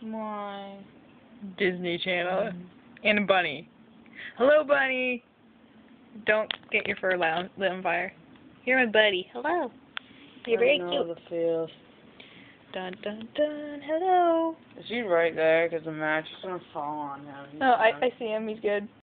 My Disney Channel. And a bunny. Hello, bunny. Don't get your fur lit on fire. You're my buddy. Hello. You're very cute. the feels. Dun dun dun. Hello. Is he right there? Because the match is gonna fall on him. Oh, I see him. He's good.